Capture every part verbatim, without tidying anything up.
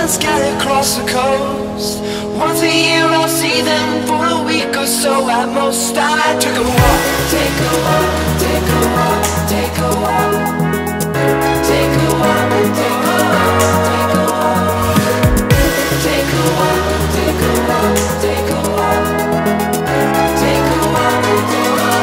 friends scattered across the coast. Once a year I'll see them for a week or so at most. I took a walk, take a walk, take a walk, take a walk, take a walk, take a walk, take a walk, take a walk, take a walk, take a walk, take a walk.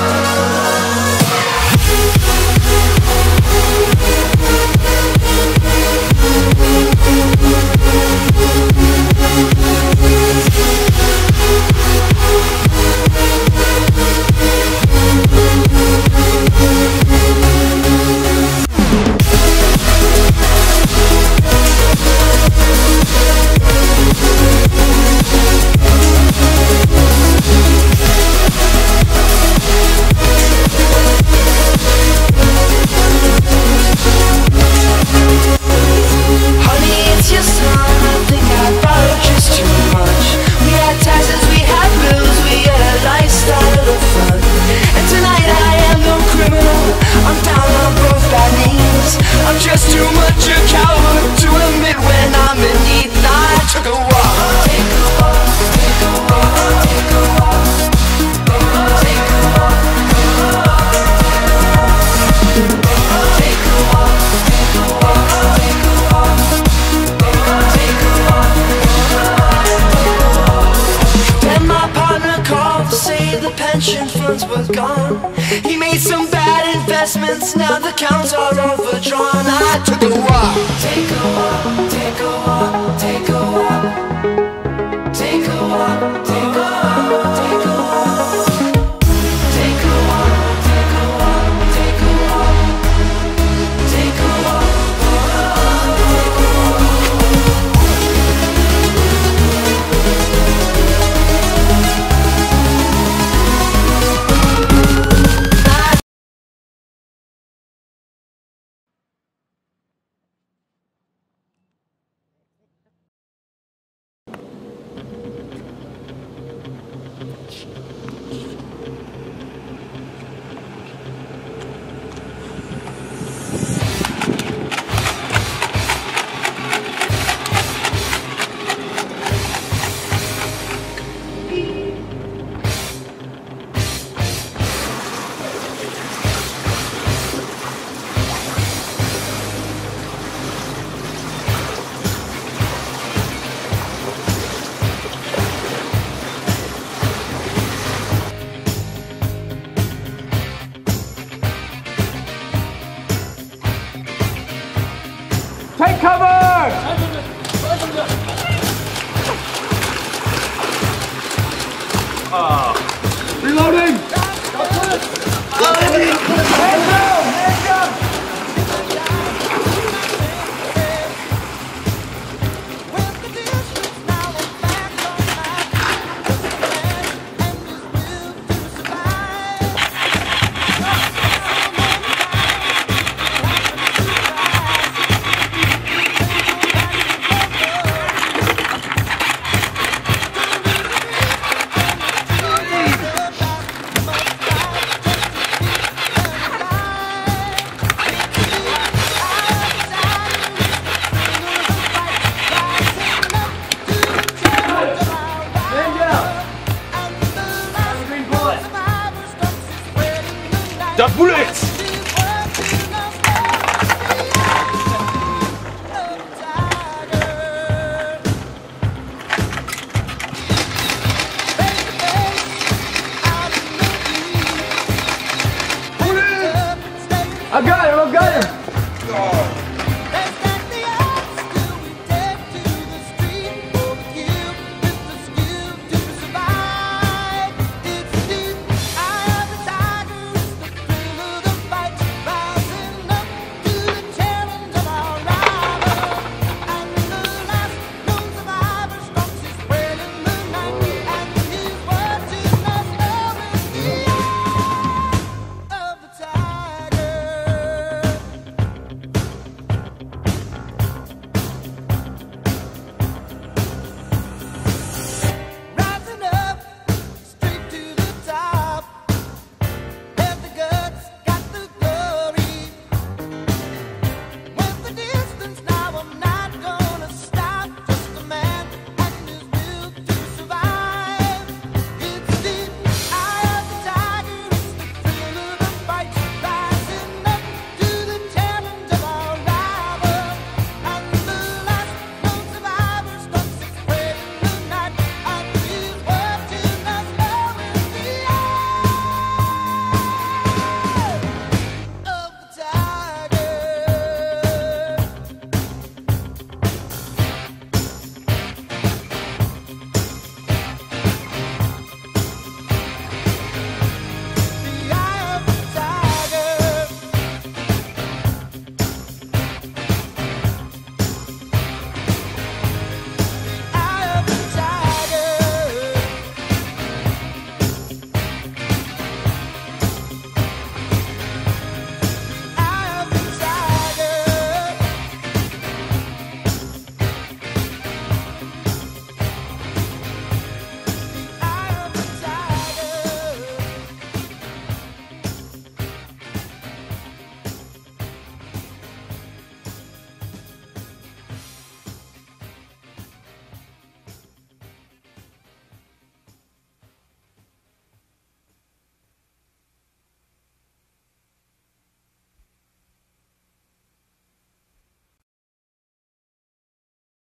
Was gone. He made some bad investments, now the accounts are overdrawn. I took a walk, take a walk, take a walk, take a walk, take a walk, take a walk, take a walk, take a walk, take a walk, take a walk, take a walk. Take cover! Oh. Reloading! Hands down! Hands down! The bullets!